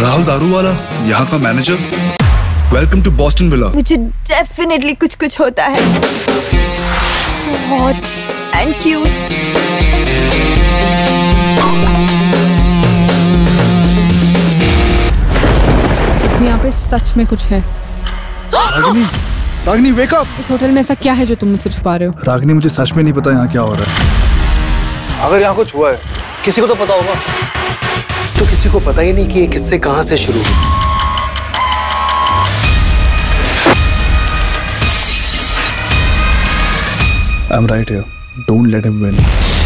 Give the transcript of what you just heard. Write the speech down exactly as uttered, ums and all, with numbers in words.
राहुल दारू वाला, यहाँ का manager. Welcome to Boston villa. मुझे डेफिनेटली कुछ कुछ होता है। So hot and cute. यहाँ पे सच में कुछ है। Ragini, Ragini wake up. इस होटल में ऐसा क्या है जो तुम मुझसे छुपा रहे हो? रागिनी, मुझे सच में नहीं पता यहाँ क्या हो रहा है। अगर यहाँ कुछ हुआ है, किसी को तो पता होगा। तो किसी को पता ही नहीं कि ये किस्से कहाँ से शुरू हुए। I'm right here. Don't let him win.